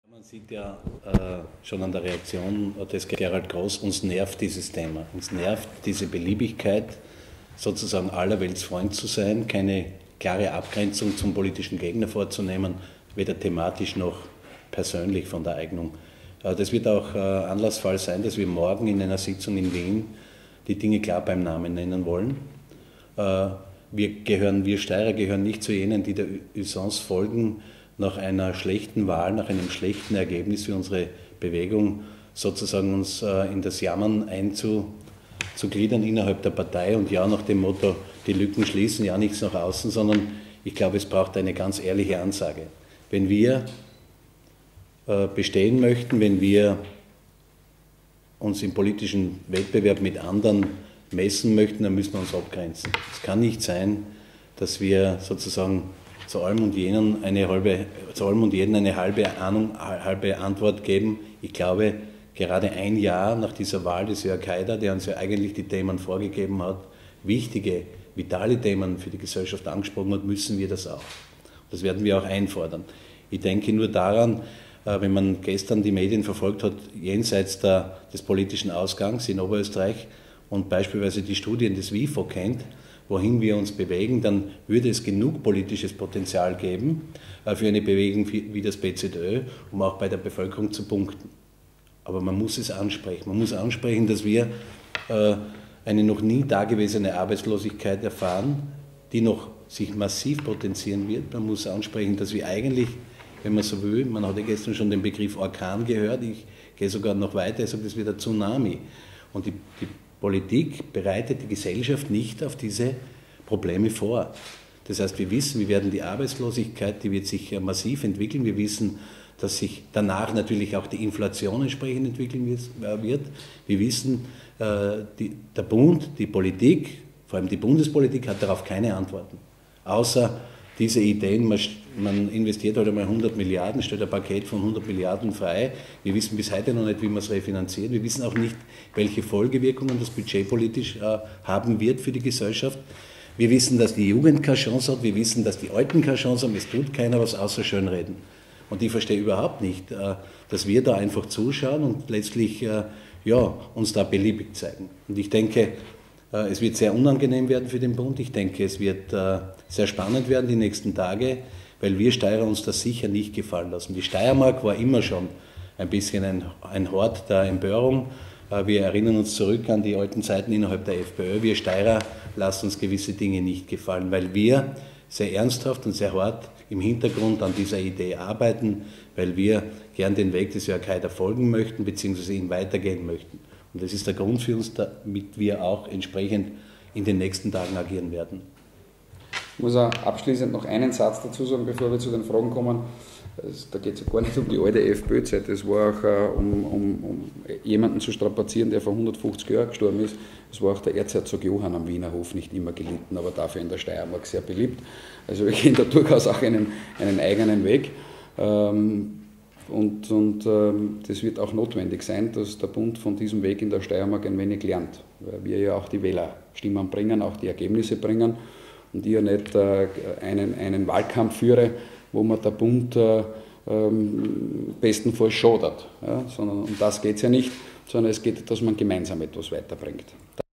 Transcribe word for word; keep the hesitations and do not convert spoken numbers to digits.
Man sieht ja äh, schon an der Reaktion des Gerald Groß, uns nervt dieses Thema. Uns nervt diese Beliebigkeit, sozusagen allerwelts Freund zu sein, keine klare Abgrenzung zum politischen Gegner vorzunehmen, weder thematisch noch persönlich von der Eignung. Äh, das wird auch äh, Anlassfall sein, dass wir morgen in einer Sitzung in Wien die Dinge klar beim Namen nennen wollen. Äh, wir, gehören, wir Steirer gehören nicht zu jenen, die der Usance folgen, nach einer schlechten Wahl, nach einem schlechten Ergebnis für unsere Bewegung sozusagen uns äh, in das Jammern einzugliedern innerhalb der Partei und ja nach dem Motto, die Lücken schließen, ja nichts nach außen, sondern ich glaube, es braucht eine ganz ehrliche Ansage. Wenn wir äh, bestehen möchten, wenn wir uns im politischen Wettbewerb mit anderen messen möchten, dann müssen wir uns abgrenzen. Es kann nicht sein, dass wir sozusagen zu allem und jenen eine halbe, zu allem und jeden eine halbe Ahnung, halbe Antwort geben. Ich glaube, gerade ein Jahr nach dieser Wahl des Jörg Haider, der uns ja eigentlich die Themen vorgegeben hat, wichtige, vitale Themen für die Gesellschaft angesprochen hat, müssen wir das auch. Das werden wir auch einfordern. Ich denke nur daran, wenn man gestern die Medien verfolgt hat, jenseits der, des politischen Ausgangs in Oberösterreich und beispielsweise die Studien des WIFO kennt, wohin wir uns bewegen, dann würde es genug politisches Potenzial geben für eine Bewegung wie das B Z Ö, um auch bei der Bevölkerung zu punkten. Aber man muss es ansprechen. Man muss ansprechen, dass wir eine noch nie dagewesene Arbeitslosigkeit erfahren, die noch sich massiv potenzieren wird. Man muss ansprechen, dass wir eigentlich, wenn man so will, man hat ja gestern schon den Begriff Orkan gehört, ich gehe sogar noch weiter, ich sage, das wird ein Tsunami. Und die, die Politik bereitet die Gesellschaft nicht auf diese Probleme vor. Das heißt, wir wissen, wir werden die Arbeitslosigkeit, die wird sich massiv entwickeln. Wir wissen, dass sich danach natürlich auch die Inflation entsprechend entwickeln wird. Wir wissen, die, der Bund, die Politik, vor allem die Bundespolitik, hat darauf keine Antworten. Außer diese Ideen, man, man investiert halt einmal hundert Milliarden, stellt ein Paket von hundert Milliarden frei. Wir wissen bis heute noch nicht, wie man es refinanziert. Wir wissen auch nicht, welche Folgewirkungen das budgetpolitisch äh, haben wird für die Gesellschaft. Wir wissen, dass die Jugend keine Chance hat. Wir wissen, dass die Alten keine Chance haben. Es tut keiner was außer schönreden. Und ich verstehe überhaupt nicht, äh, dass wir da einfach zuschauen und letztlich äh, ja, uns da beliebig zeigen. Und ich denke, es wird sehr unangenehm werden für den Bund. Ich denke, es wird sehr spannend werden die nächsten Tage, weil wir Steirer uns das sicher nicht gefallen lassen. Die Steiermark war immer schon ein bisschen ein, ein Hort der Empörung. Wir erinnern uns zurück an die alten Zeiten innerhalb der FPÖ. Wir Steirer lassen uns gewisse Dinge nicht gefallen, weil wir sehr ernsthaft und sehr hart im Hintergrund an dieser Idee arbeiten, weil wir gern den Weg des Jörg Haider folgen möchten, beziehungsweise ihn weitergehen möchten. Und das ist der Grund für uns, damit wir auch entsprechend in den nächsten Tagen agieren werden. Ich muss auch abschließend noch einen Satz dazu sagen, bevor wir zu den Fragen kommen. Da geht es ja gar nicht um die alte FPÖ-Zeit, es war auch äh, um, um, um jemanden zu strapazieren, der vor hundertfünfzig Jahren gestorben ist. Es war auch der Erzherzog Johann am Wiener Hof nicht immer gelitten, aber dafür in der Steiermark sehr beliebt. Also wir gehen da durchaus auch einen, einen eigenen Weg. Ähm, Und, und ähm, das wird auch notwendig sein, dass der Bund von diesem Weg in der Steiermark ein wenig lernt, weil wir ja auch die Wählerstimmen bringen, auch die Ergebnisse bringen und ich ja nicht äh, einen, einen Wahlkampf führe, wo man der Bund äh, ähm, bestenfalls schadet, ja, sondern um das geht es ja nicht, sondern es geht, dass man gemeinsam etwas weiterbringt.